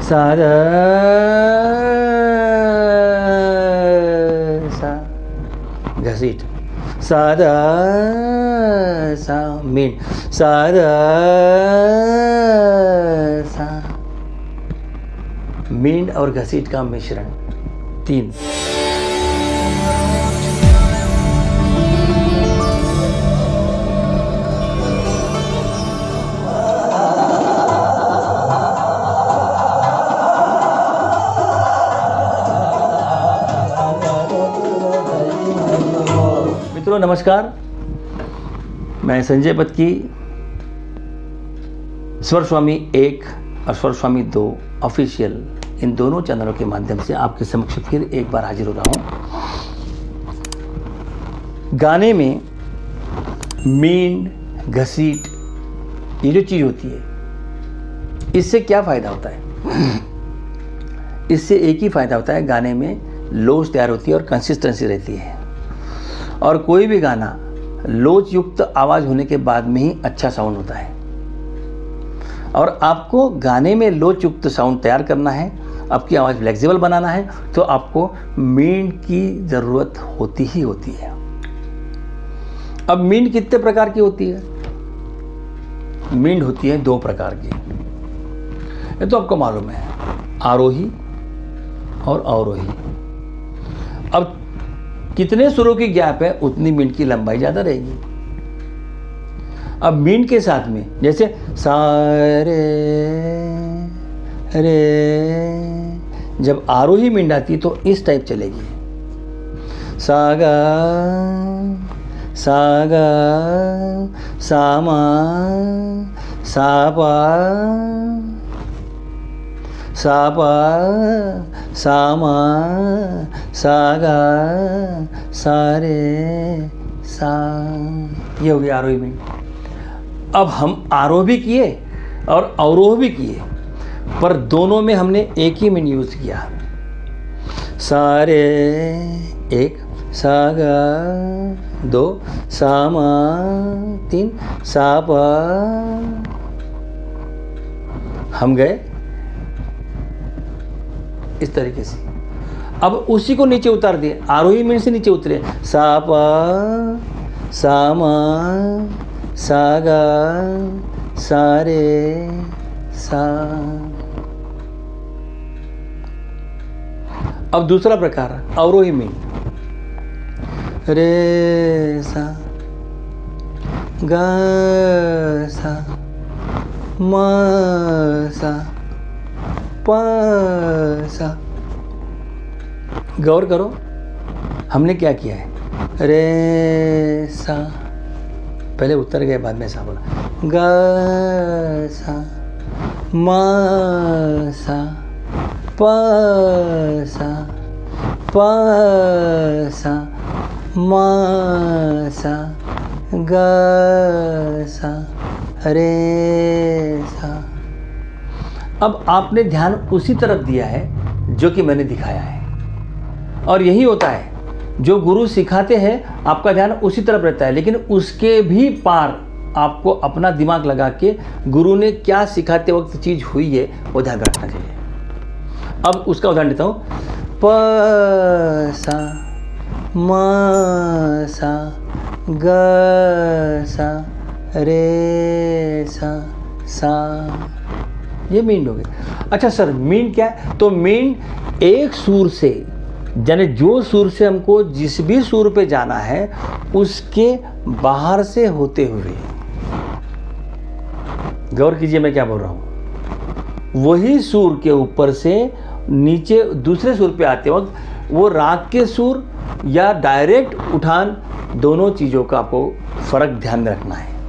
सा ध सा घसीट, सा ध सा मींड, सा ध सा मींड और घसीट का मिश्रण। 3 मित्रों नमस्कार, मैं संजय पत्की स्वर स्वामी 1 और स्वर स्वामी 2 ऑफिशियल, इन दोनों चैनलों के माध्यम से आपके समक्ष फिर एक बार हाजिर हो रहा हूं। गाने में मींड, घसीट, ये जो चीज़ होती है, इससे क्या फ़ायदा होता है? इससे एक ही फ़ायदा होता है, गाने में लोच तैयार होती है और कंसिस्टेंसी रहती है। और कोई भी गाना लोच युक्त आवाज़ होने के बाद में ही अच्छा साउंड होता है। और आपको गाने में लोच युक्त साउंड तैयार करना है, आपकी आवाज़ फ्लेक्सिबल बनाना है, तो आपको मींड की ज़रूरत होती ही होती है। अब मींड कितने प्रकार की होती है? मींड होती है 2 प्रकार की, ये तो आपको मालूम है, आरोही और अवरोही। अब कितने सुरों की गैप है उतनी मींड की लंबाई ज़्यादा रहेगी। अब मींड के साथ में जैसे सा रे रे, जब आरोही मींड आती है तो इस टाइप चलेगी, सा गा सा गा सा मा सा पा सा पा सा मा सा गा सा रे सा, ये हो गया आरोही मींड। अब हम आरोह भी किए और अवरोह भी किए, पर दोनों में हमने एक ही मींड यूज किया। सा रे 1, सा गा 2, सा मा 3, सा पा, हम गए इस तरीके से। अब उसी को नीचे उतार दिए, आरोही मींड से नीचे उतरे, सा पा सा मा सा गा सा रे सा। अब दूसरा प्रकार अवरोही मींड, रे सा गा सा मा सा पा सा। गौर करो, हमने क्या किया है, रे सा, पहले उतर गए बाद में सा बोला, गा सा मा सा पा सा पा सा मा सा गा सा रे सा। अब आपने ध्यान उसी तरफ दिया है जो कि मैंने दिखाया है, और यही होता है, जो गुरु सिखाते हैं आपका ध्यान उसी तरफ रहता है, लेकिन उसके भी पार आपको अपना दिमाग लगा के गुरु ने क्या सिखाते वक्त चीज़ हुई है वो ध्यान रखना चाहिए। अब उसका उदाहरण देता हूँ, प सा म सा ग सा रे सा, ये मींड हो गई। अच्छा सर, मींड क्या है? तो मींड एक सुर से, यानी जो सुर से हमको जिस भी सुर पे जाना है उसके बाहर से होते हुए, गौर कीजिए मैं क्या बोल रहा हूँ, वही सुर के ऊपर से नीचे दूसरे सुर पे आते वक्त वो राग के सुर या डायरेक्ट उठान, दोनों चीज़ों का आपको फर्क ध्यान में रखना है।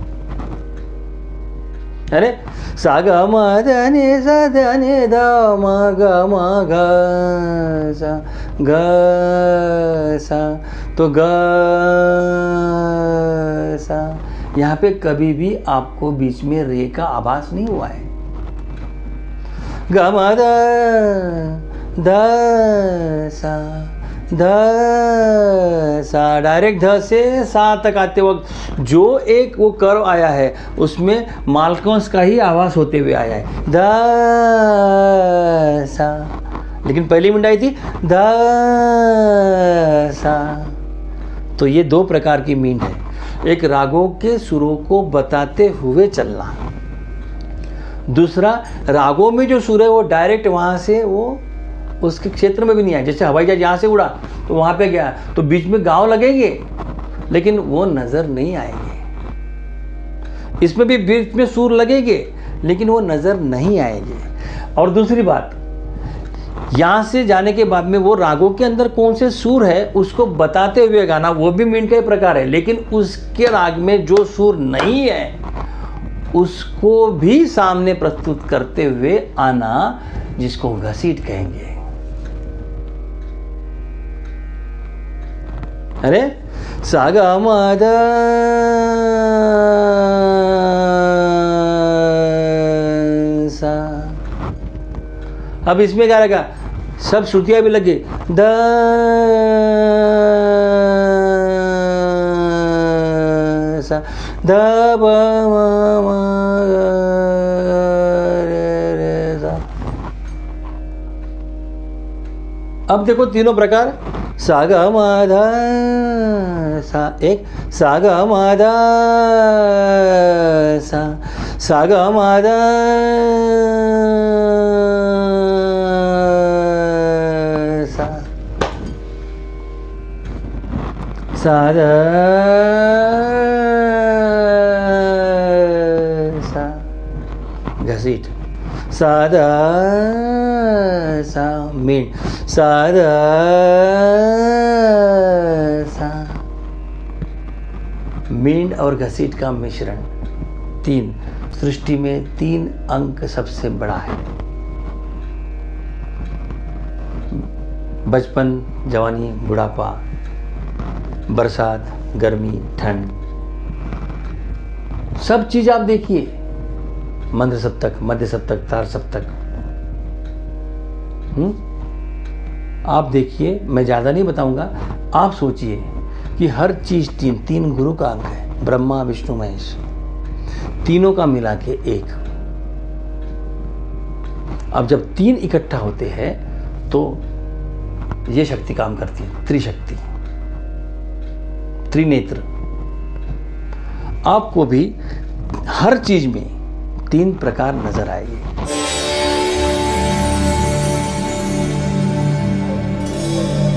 अरे सा ग म ध नि सा ध नि ध म ग सा ग सा, तो ग सा, यहाँ पे कभी भी आपको बीच में रे का आभास नहीं हुआ है। ग म ध सा ध सा, डायरेक्ट ध से सा तक आते वक्त जो एक वो कर्व आया है उसमें मालकंस का ही आवाज होते हुए आया है। ध सा, लेकिन पहली मींड आई थी ध सा। तो ये दो प्रकार की मींड है, एक रागों के सुरों को बताते हुए चलना, दूसरा रागों में जो सुर है वो डायरेक्ट वहाँ से वो उसके क्षेत्र में भी नहीं आए। जैसे हवाई जहाज यहाँ से उड़ा तो वहाँ पे गया तो बीच में गांव लगेंगे लेकिन वो नज़र नहीं आएंगे। इसमें भी बीच में सुर लगेंगे लेकिन वो नज़र नहीं आएंगे। और दूसरी बात, यहाँ से जाने के बाद में वो रागों के अंदर कौन से सुर है उसको बताते हुए गाना, वो भी मींड का ही प्रकार है। लेकिन उसके राग में जो सुर नहीं है उसको भी सामने प्रस्तुत करते हुए आना, जिसको घसीट कहेंगे। अरे सागा मादा सा। अब इसमें क्या लगा, सब श्रुतियां भी लगे द सा ध ब म म रे रे सा। अब देखो तीनों प्रकार, सा ग म ध सा, एक सा ग म ध सा, सा ग म ध सा, सा ध सा, घसीट, सा ध सा मींड, सा ध सा। मींड और घसीट का मिश्रण, तीन, सृष्टि में 3 अंक सबसे बड़ा है। बचपन, जवानी, बुढ़ापा, बरसात, गर्मी, ठंड, सब चीज आप देखिए, मंद्र सप्तक, मध्य सप्तक, तार सप्तक, आप देखिए, मैं ज़्यादा नहीं बताऊंगा। आप सोचिए कि हर चीज़ 3 गुरु का अंग है, ब्रह्मा विष्णु महेश, तीनों का मिला के 1। अब जब 3 इकट्ठा होते हैं तो ये शक्ति काम करती है, त्रिशक्ति, त्रिनेत्र। आपको भी हर चीज में 3 प्रकार नजर आएगी।